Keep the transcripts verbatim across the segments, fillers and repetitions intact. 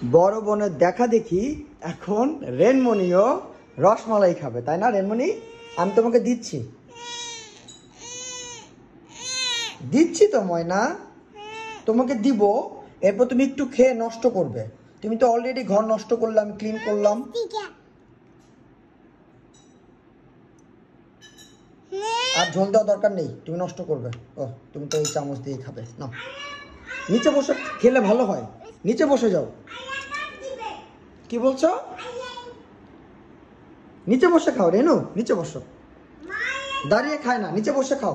বড় বোনের দেখা দেখি এখন রেনমনিও রসমালাই খাবে, তাই না রেনমনি? আমি তোমাকে দিচ্ছি দিচ্ছি তো ময়না, তোমাকে দিব। এরপর তুমি একটু খেয়ে নষ্ট করবে। তুমি তো অলরেডি ঘর নষ্ট করলে, আমি ক্লিন করলাম। আর ঝোল দেওয়া দরকার নেই, তুমি নষ্ট করবে। ও তুমি তো এই চামচ দিয়ে খাবে না। নিচে বসে খেলে ভালো হয়, নিচে বসে যাও। কি বলছো? নিচে বসে খাও রেনু, নিচে বসো। দাঁড়িয়ে খায় না, নিচে বসে খাও।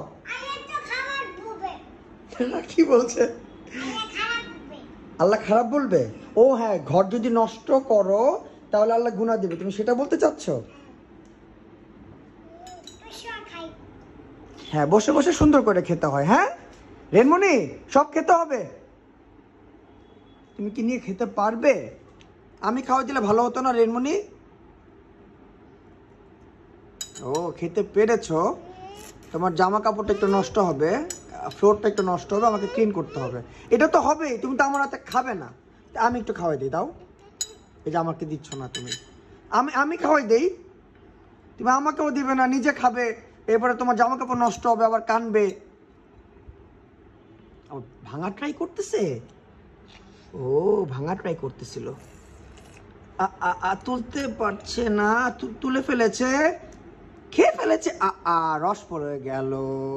কি বলছে? আল্লাহ খারাপ বলবে? ও হ্যাঁ, ঘর যদি নষ্ট করো তাহলে আল্লাহ গুনাহ দিবে, তুমি সেটা বলতে চাচ্ছ? হ্যাঁ, বসে বসে সুন্দর করে খেতে হয়। হ্যাঁ রেনমনি, সব খেতে হবে। তুমি কি নিয়ে খেতে পারবে? আমি খাওয়া দিলে ভালো হতো না রেনমনি? ও খেতে পেরেছো। তোমার জামা কাপড়টা একটু নষ্ট হবে, ফ্লোরটা একটু নষ্ট হবে, আমাকে ক্লিন করতে হবে। এটা তো হবেই, তুমি তো আমার হাতে খাবে না। আমি একটু খাওয়াই দিই, দাও। এই যে আমাকে দিচ্ছ না তুমি, আমি আমি খাওয়াই দেই। তুমি আমাকেও দিবে না, নিজে খাবে, এরপরে তোমার জামা কাপড় নষ্ট হবে, আবার কানবে। ভাঙা ট্রাই করতেছে। ও ভাঙা ট্রাই করতেছিল, তুলতে পারছে না, তুলে ফেলেছে, খেয়ে ফেলেছে। আ রস পড়ে গেল,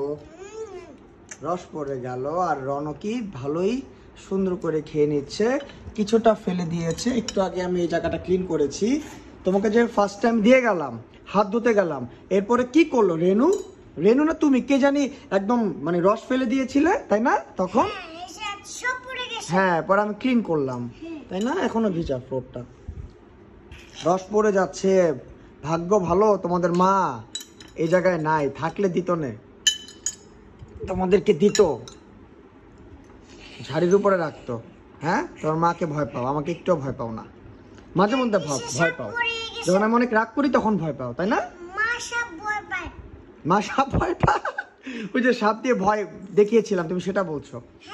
রস পড়ে গেল। আর রনকি ভালোই সুন্দর করে খেয়ে নিচ্ছে, কিছুটা ফেলে দিয়েছে। একটু আগে আমি এই জায়গাটা ক্লিন করেছি। তোমাকে যে ফার্স্ট টাইম দিয়ে গেলাম, হাত ধুতে গেলাম, এরপরে কি করলো রেনু? রেনু না তুমি, কে জানি, একদম মানে রস ফেলে দিয়েছিলে, তাই না? তখন হ্যাঁ, পরে আমি ক্লিন করলাম, তাই না? এখনো ভিজা ফ্লোরটা, রস পড়ে যাচ্ছে। ভাগ্য ভালো তোমাদের মা এই জায়গায় নাই, থাকলে দিত না, তোমাদেরকে দিত, ঝাড়ির উপরে রাখতো। হ্যাঁ, তোমার মাকে ভয় পাও, আমাকে একটু ভয় পাও না। মাঝে মধ্যে ভয় পাও, যখন আমি অনেক রাগ করি তখন ভয় পাও, তাই না? মা সাপ ভয় পায়? ওই যে সাপ দিয়ে ভয় দেখিয়েছিলাম, তুমি সেটা বলছো?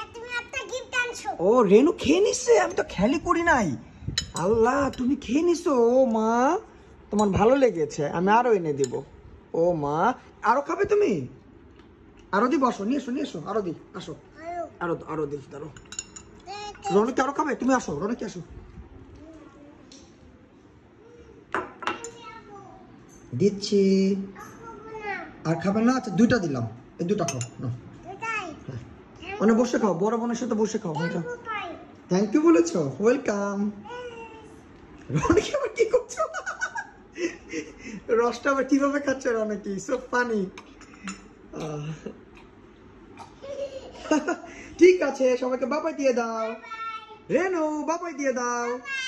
ও রেনু খেয়ে নিচ্ছে, আমি তো খেয়ালই করি নাই। আল্লাহ, তুমি খেয়ে নিছো? ও মা, তোমার ভালো লেগেছে, আমি আরো এনে দিব। ও মা, আরো খাবে তুমি? আরো দি, বসো, নিয়ে এসো, নিয়ে এসো, আরো দি, আসো, আরো আরো দি, দাঁড়ো। রনকি আরো খাবে? তুমি আসো, রনকি আসো। দিচ্ছি। আর খাবে না? আচ্ছা দুইটা দিলাম, এই দুটা খাও না। মানে বসে খাও, বড় বোনের সাথে বসে খাও। থ্যাংক ইউ বলেছো, ওয়েলকাম। রনকি আবার কি করছো? রসটা আবার কিভাবে খাচ্ছে রনকি? So funny. ঠিক আছে, সবাইকে বাবাই দিয়ে দাও। রেনু বাবাই দিয়ে দাও।